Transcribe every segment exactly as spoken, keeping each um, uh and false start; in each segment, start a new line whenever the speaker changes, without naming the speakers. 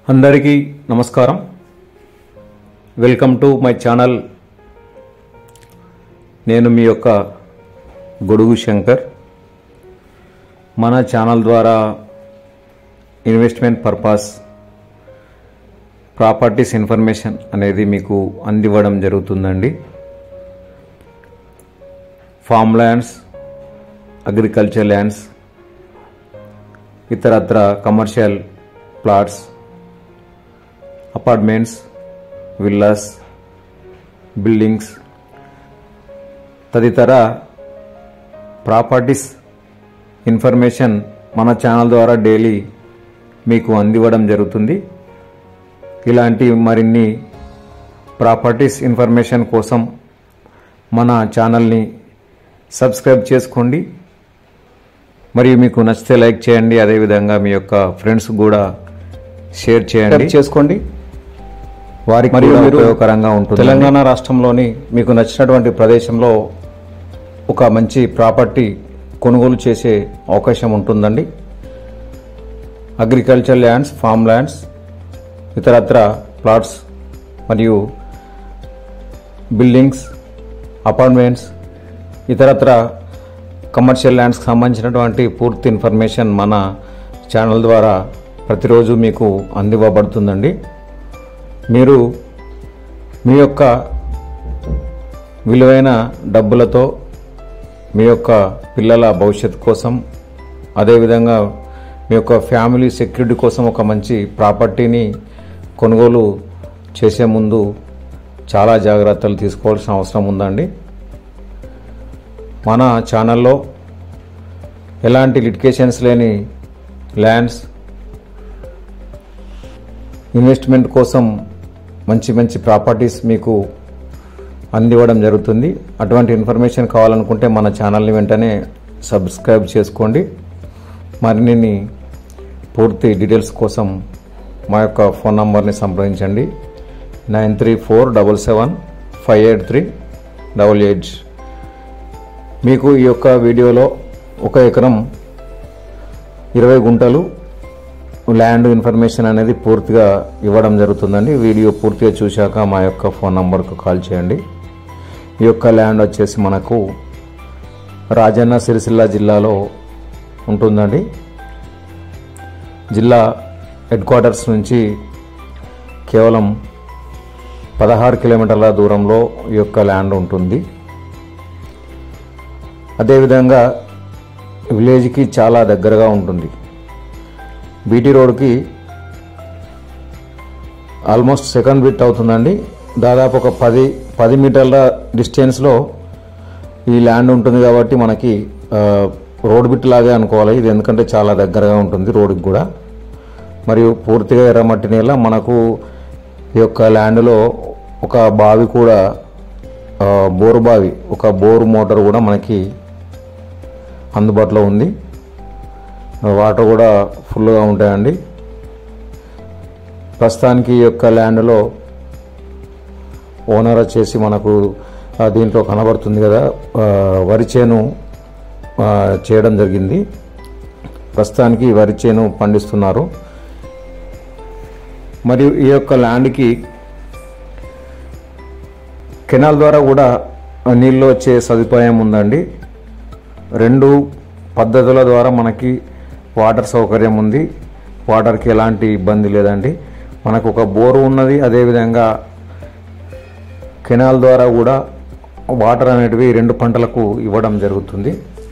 అందరికీ నమస్కారం. Welcome to my channel. నేను మీ యొక్క గొడుగు శంకర్. మన ఛానల్ ద్వారా ఇన్వెస్ట్మెంట్ పర్పస్ ప్రాపర్టీస్ ఇన్ఫర్మేషన్ అనేది మీకు అందివ్వడం జరుగుతుందండి. ఫామ్ ల్యాండ్స్, అగ్రికల్చర్ ల్యాండ్స్, ఇతరత్ర commercial plots, apartments, villas, buildings తదితర ప్రాపర్టీస్ ఇన్ఫర్మేషన్ మన ఛానల్ ద్వారా డైలీ మీకు అందివ్వడం జరుగుతుంది. ఇలాంటి మరిన్ని ప్రాపర్టీస్ ఇన్ఫర్మేషన్ కోసం మన ఛానల్ని సబ్స్క్రైబ్ చేసుకోండి. మరియు మీకు నచ్చితే లైక్ చేయండి. అదేవిధంగా మీ యొక్క ఫ్రెండ్స్ కూడా షేర్ చేయండి చేసుకోండి. వారికి మరియు ఉపయోగకరంగా ఉంటుంది. తెలంగాణ రాష్ట్రంలోని మీకు నచ్చినటువంటి ప్రదేశంలో ఒక మంచి ప్రాపర్టీ కొనుగోలు చేసే అవకాశం ఉంటుందండి. అగ్రికల్చర్ ల్యాండ్స్, ఫామ్ ల్యాండ్స్, ఇతరత్ర ప్లాట్స్ మరియు బిల్డింగ్స్, అపార్ట్మెంట్స్, ఇతరత్ర కమర్షియల్ ల్యాండ్స్కి సంబంధించినటువంటి పూర్తి ఇన్ఫర్మేషన్ మన ఛానల్ ద్వారా ప్రతిరోజు మీకు అందివ్వబడుతుందండి. మీరు మీ యొక్క విలువైన డబ్బులతో మీ యొక్క పిల్లల భవిష్యత్తు కోసం, అదేవిధంగా మీ యొక్క ఫ్యామిలీ సెక్యూరిటీ కోసం ఒక మంచి ప్రాపర్టీని కొనుగోలు చేసే ముందు చాలా జాగ్రత్తలు తీసుకోవాల్సిన అవసరం ఉందండి. మన ఛానల్లో ఎలాంటి లిటిగేషన్స్ లేని ల్యాండ్స్, ఇన్వెస్ట్మెంట్ కోసం మంచి మంచి ప్రాపర్టీస్ మీకు అందివ్వడం జరుగుతుంది. అటువంటి ఇన్ఫర్మేషన్ కావాలనుకుంటే మన ఛానల్ని వెంటనే సబ్స్క్రైబ్ చేసుకోండి. మరిన్ని పూర్తి డీటెయిల్స్ కోసం మా యొక్క ఫోన్ నంబర్ని సంప్రదించండి. Nine three four double seven five eight three double eight. మీకు ఈ యొక్క వీడియోలో ఒక ఎకరం ఇరవై గుంటలు ల్యాండ్ ఇన్ఫర్మేషన్ అనేది పూర్తిగా ఇవ్వడం జరుగుతుందండి. వీడియో పూర్తిగా చూశాక మా యొక్క ఫోన్ నంబర్కు కాల్ చేయండి. ఈ యొక్క ల్యాండ్ వచ్చేసి మనకు రాజన్న సిరిసిల్ల జిల్లాలో ఉంటుందండి. జిల్లా హెడ్ క్వార్టర్స్ నుంచి కేవలం పదహారు కిలోమీటర్ల దూరంలో ఈ యొక్క ల్యాండ్ ఉంటుంది. అదేవిధంగా విలేజ్కి చాలా దగ్గరగా ఉంటుంది. బీటీ రోడ్కి ఆల్మోస్ట్ సెకండ్ బిట్ అవుతుందండి. దాదాపు ఒక పది పది మీటర్ల డిస్టెన్స్లో ఈ ల్యాండ్ ఉంటుంది కాబట్టి మనకి రోడ్ బిట్ లాగే అనుకోవాలి ఇది, ఎందుకంటే చాలా దగ్గరగా ఉంటుంది రోడ్కి కూడా. మరియు పూర్తిగా ఎర్రమట్టి నేల. మనకు ఈ యొక్క ల్యాండ్లో ఒక బావి కూడా, బోరు బావి, ఒక బోరు మోటార్ కూడా మనకి అందుబాటులో ఉంది. వాటర్ కూడా ఫుల్గా ఉంటాయండి. ప్రస్తుతానికి ఈ యొక్క ల్యాండ్లో ఓనర్ వచ్చేసి మనకు దీంట్లో కనబడుతుంది కదా, వరి చేను చేయడం జరిగింది. ప్రస్తుతానికి వరి చేను పండిస్తున్నారు. మరియు ఈ యొక్క ల్యాండ్కి కెనాల్ ద్వారా కూడా నీళ్ళు వచ్చే సదుపాయం ఉందండి. రెండు పద్ధతుల ద్వారా మనకి వాటర్ సౌకర్యం ఉంది. వాటర్కి ఎలాంటి ఇబ్బంది లేదండి. మనకు ఒక బోరు ఉన్నది. అదేవిధంగా కెనాల్ ద్వారా కూడా వాటర్ అనేటివి రెండు పంటలకు ఇవ్వడం జరుగుతుంది.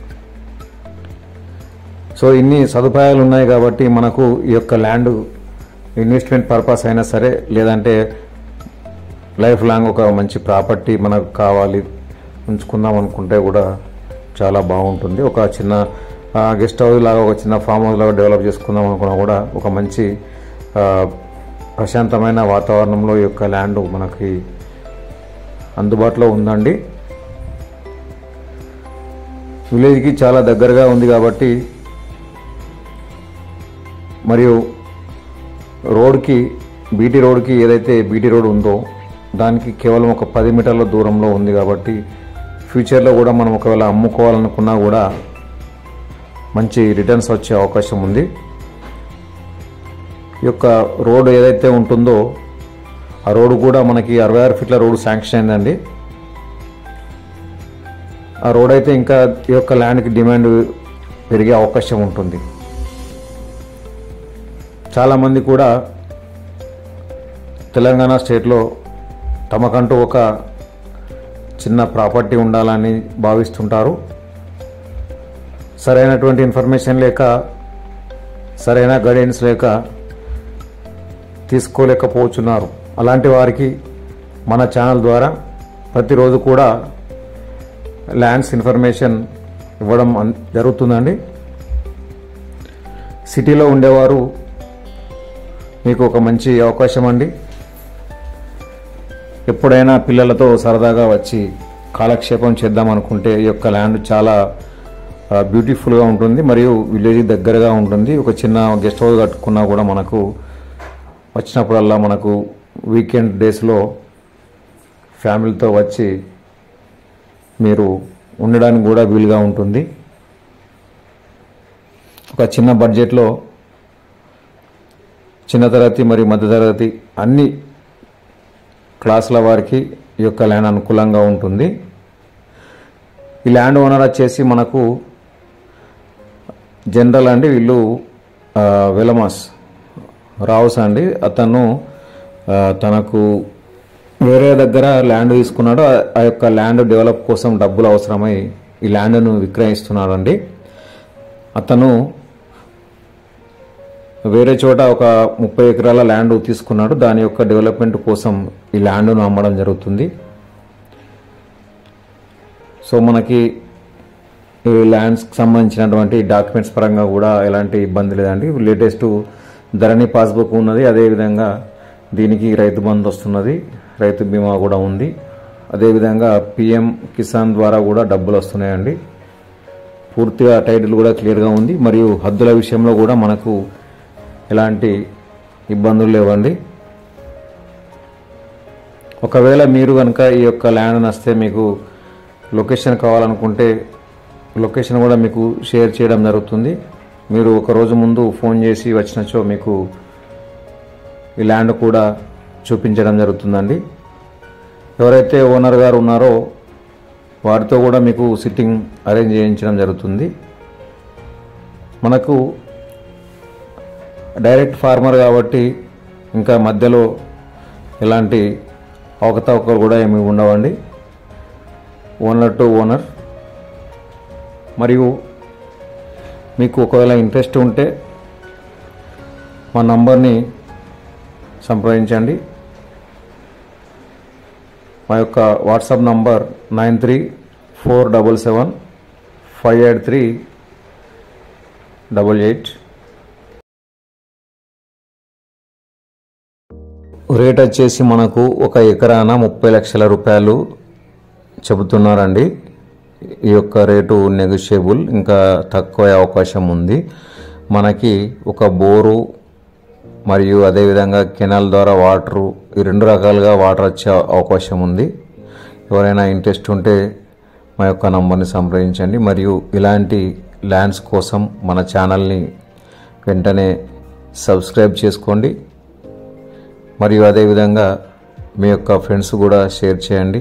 సో ఇన్ని సదుపాయాలు ఉన్నాయి కాబట్టి మనకు ఈ యొక్క ల్యాండ్ ఇన్వెస్ట్మెంట్ పర్పస్ అయినా సరే, లేదంటే లైఫ్ లాంగ్ ఒక మంచి ప్రాపర్టీ మనకు కావాలి ఉంచుకుందాం అనుకుంటే కూడా చాలా బాగుంటుంది. ఒక చిన్న గెస్ట్ హౌస్ లాగా, ఒక చిన్న ఫామ్ హౌస్ లాగా డెవలప్ చేసుకుందాం అనుకున్నా కూడా ఒక మంచి ప్రశాంతమైన వాతావరణంలో ఈ యొక్క ల్యాండ్ మనకి అందుబాటులో ఉందండి. విలేజ్కి చాలా దగ్గరగా ఉంది కాబట్టి, మరియు రోడ్కి, బీటీ రోడ్కి ఏదైతే బీటీ రోడ్ ఉందో దానికి కేవలం ఒక పది మీటర్ల దూరంలో ఉంది కాబట్టి ఫ్యూచర్లో కూడా మనం ఒకవేళ అమ్ముకోవాలనుకున్నా కూడా మంచి రిటర్న్స్ వచ్చే అవకాశం ఉంది. ఈ యొక్క రోడ్డు ఏదైతే ఉంటుందో ఆ రోడ్డు కూడా మనకి అరవై ఆరు ఫీట్ల రోడ్డు శాంక్షన్ అయిందండి. ఆ రోడ్ అయితే ఇంకా ఈ యొక్క ల్యాండ్కి డిమాండ్ పెరిగే అవకాశం ఉంటుంది. చాలామంది కూడా తెలంగాణ స్టేట్లో తమకంటూ ఒక చిన్న ప్రాపర్టీ ఉండాలని భావిస్తుంటారు. సరైనటువంటి ఇన్ఫర్మేషన్ లేక, సరైన గైడెన్స్ లేక తీసుకోలేకపోతున్నారు. అలాంటి వారికి మన ఛానల్ ద్వారా ప్రతిరోజు కూడా ల్యాండ్స్ ఇన్ఫర్మేషన్ ఇవ్వడం జరుగుతుందండి. సిటీలో ఉండేవారు మీకు ఒక మంచి అవకాశం అండి. ఎప్పుడైనా పిల్లలతో సరదాగా వచ్చి కాలక్షేపం చేద్దాం అనుకుంటే ఈ యొక్క ల్యాండ్ చాలా బ్యూటిఫుల్గా ఉంటుంది మరియు విలేజ్ దగ్గరగా ఉంటుంది. ఒక చిన్న గెస్ట్ హౌస్ కట్టుకున్నా కూడా మనకు వచ్చినప్పుడల్లా మనకు వీకెండ్ డేస్లో ఫ్యామిలీతో వచ్చి మీరు ఉండడానికి కూడా వీలుగా ఉంటుంది. ఒక చిన్న బడ్జెట్లో చిన్న తరగతి మరియు మధ్య తరగతి అన్ని క్లాసుల వారికి ఈ యొక్క ల్యాండ్ అనుకూలంగా ఉంటుంది. ఈ ల్యాండ్ ఓనర్ వచ్చేసి మనకు జనరల్ అండి, వీళ్ళు వెలమాస్ రావుస్ అండి. అతను తనకు వేరే దగ్గర ల్యాండ్ తీసుకున్నాడు. ఆ యొక్క ల్యాండ్ డెవలప్ కోసం డబ్బులు అవసరమై ఈ ల్యాండ్ను విక్రయిస్తున్నాడు అండి. అతను వేరే చోట ఒక ముప్పై ఎకరాల ల్యాండ్ తీసుకున్నాడు. దాని యొక్క డెవలప్మెంట్ కోసం ఈ ల్యాండ్ను అమ్మడం జరుగుతుంది. సో మనకి ఈ ల్యాండ్స్కి సంబంధించినటువంటి డాక్యుమెంట్స్ పరంగా కూడా ఎలాంటి ఇబ్బంది లేదండి. లేటెస్ట్ ధరణి పాస్బుక్ ఉన్నది. అదేవిధంగా దీనికి రైతు బంధు వస్తున్నది, రైతు బీమా కూడా ఉంది. అదేవిధంగా పిఎం కిసాన్ ద్వారా కూడా డబ్బులు వస్తున్నాయండి. పూర్తిగా టైటిల్ కూడా క్లియర్గా ఉంది. మరియు హద్దుల విషయంలో కూడా మనకు ఎలాంటి ఇబ్బందులు లేవండి. ఒకవేళ మీరు కనుక ఈ యొక్క ల్యాండ్ నచ్చితే మీకు లొకేషన్ కావాలనుకుంటే లొకేషన్ కూడా మీకు షేర్ చేయడం జరుగుతుంది. మీరు ఒక రోజు ముందు ఫోన్ చేసి వచ్చినచో మీకు ఈ ల్యాండ్ కూడా చూపించడం జరుగుతుందండి. ఎవరైతే ఓనర్ గారు ఉన్నారో వారితో కూడా మీకు సిట్టింగ్ అరేంజ్ చేయించడం జరుగుతుంది. మనకు డైరెక్ట్ ఫార్మర్ కాబట్టి ఇంకా మధ్యలో ఎలాంటి అవకతవకలు కూడా ఏమి ఉండవండి. Owner to owner. మరియు మీకు ఒకవేళ ఇంట్రెస్ట్ ఉంటే మా నంబర్ని సంప్రదించండి. మా యొక్క WhatsApp number nine three four double seven five eight three double eight. Rate వచ్చేసి మనకు ఒక ఎకరాన ముప్పై లక్షల రూపాయలు చెబుతున్నారండి. ఈ యొక్క రేటు నెగోషియబుల్, ఇంకా తక్కువ అవకాశం ఉంది. మనకి ఒక బోరు మరియు అదేవిధంగా కెనాల్ ద్వారా వాటరు, ఈ రెండు రకాలుగా వాటర్ వచ్చే అవకాశం ఉంది. ఎవరైనా ఇంట్రెస్ట్ ఉంటే మా యొక్క నంబర్ని సంప్రదించండి. మరియు ఇలాంటి ల్యాండ్స్ కోసం మన ఛానల్ని వెంటనే సబ్స్క్రైబ్ చేసుకోండి. మరియు అదేవిధంగా మీ యొక్క ఫ్రెండ్స్ కూడా షేర్ చేయండి.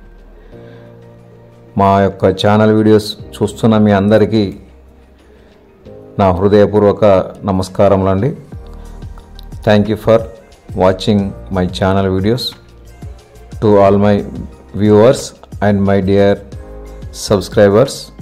మా యొక్క ఛానల్ వీడియోస్ చూస్తున్న మీ అందరికీ నా హృదయపూర్వక నమస్కారములండి. Thank you for watching my channel videos. To all my viewers and my dear subscribers.